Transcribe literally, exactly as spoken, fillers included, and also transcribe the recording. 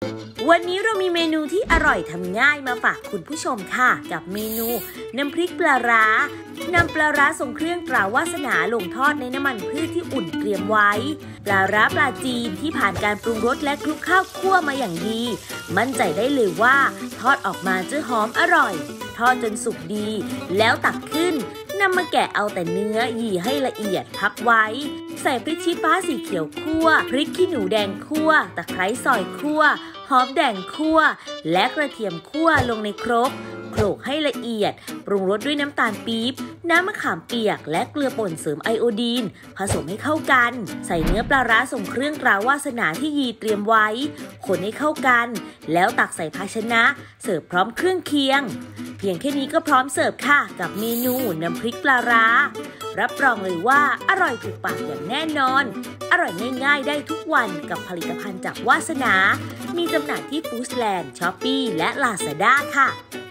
วันนี้เรามีเมนูที่อร่อยทำง่ายมาฝากคุณผู้ชมค่ะกับเมนูน้ำพริกปลาร้านำปลาร้าทรงเครื่องตราวาสนาลงทอดในน้ำมันพืชที่อุ่นเตรียมไว้ปลาร้าปลาจีนที่ผ่านการปรุงรสและคลุกข้าวคั่วมาอย่างดีมั่นใจได้เลยว่าทอดออกมาจะหอมอร่อยทอดจนสุกดีแล้วตักขึ้นนำมาแกะเอาแต่เนื้อหยี่ให้ละเอียดพักไว้ใส่พริกชี้ฟ้าสีเขียวคั่วพริกขี้หนูแดงคั่วตะไคร้ซอยคั่วหอมแดงคั่วและกระเทียมคั่วลงในครกโขลกให้ละเอียดปรุงรสด้วยน้ำตาลปี๊บน้ำมะขามเปียกและเกลือป่นเสริมไอโอดีนผสมให้เข้ากันใส่เนื้อปลาร้าส่งเครื่องตราวาสนาที่ยีเตรียมไว้คนให้เข้ากันแล้วตักใส่ภาชนะเสิร์ฟพร้อมเครื่องเคียงเพียงแค่นี้ก็พร้อมเสิร์ฟค่ะกับเมนูน้ำพริกปลาร้ารับรองเลยว่าอร่อยถูกปากอย่างแน่นอนอร่อยง่ายๆได้ทุกวันกับผลิตภัณฑ์จากวาสนามีจำหน่ายที่ฟู้ดแลนด์ ช้อปปี้ และ ลาซาด้า ค่ะ